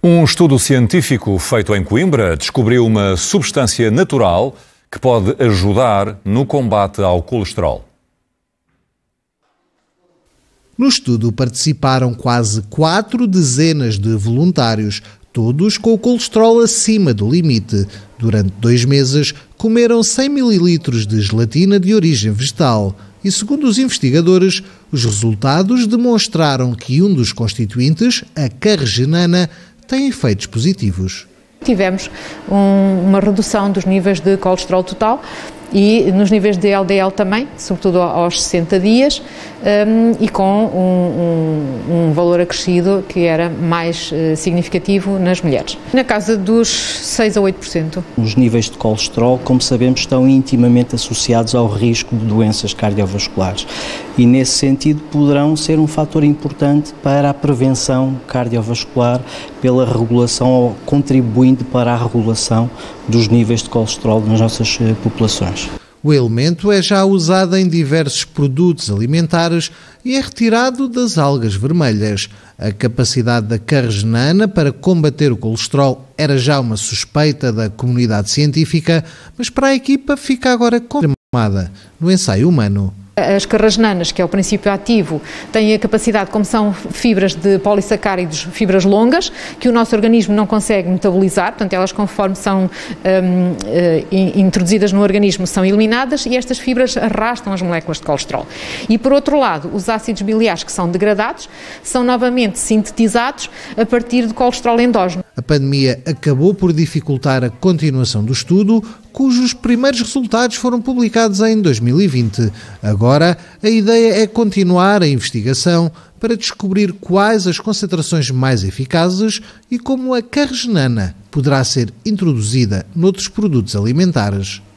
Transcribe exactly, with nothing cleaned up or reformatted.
Um estudo científico feito em Coimbra descobriu uma substância natural que pode ajudar no combate ao colesterol. No estudo participaram quase quatro dezenas de voluntários, todos com o colesterol acima do limite. Durante dois meses, comeram cem mililitros de gelatina de origem vegetal. E, segundo os investigadores, os resultados demonstraram que um dos constituintes, a carragenana, tem efeitos positivos. Tivemos um, uma redução dos níveis de colesterol total e nos níveis de L D L também, sobretudo aos sessenta dias, um, e com um, um, um valor acrescido que era mais uh, significativo nas mulheres, na casa dos seis a oito por cento. Os níveis de colesterol, como sabemos, estão intimamente associados ao risco de doenças cardiovasculares e, nesse sentido, poderão ser um fator importante para a prevenção cardiovascular, pela regulação ou contribuindo para a regulação dos níveis de colesterol nas nossas populações. O elemento é já usado em diversos produtos alimentares e é retirado das algas vermelhas. A capacidade da carragenana para combater o colesterol era já uma suspeita da comunidade científica, mas para a equipa fica agora confirmada no ensaio humano. As carragenanas, que é o princípio ativo, têm a capacidade, como são fibras de polissacáridos, fibras longas, que o nosso organismo não consegue metabolizar, portanto elas, conforme são um, uh, introduzidas no organismo, são eliminadas e estas fibras arrastam as moléculas de colesterol. E por outro lado, os ácidos biliares que são degradados, são novamente sintetizados a partir do colesterol endógeno. A pandemia acabou por dificultar a continuação do estudo, cujos primeiros resultados foram publicados em dois mil e vinte. Agora, a ideia é continuar a investigação para descobrir quais as concentrações mais eficazes e como a carragenana poderá ser introduzida noutros produtos alimentares.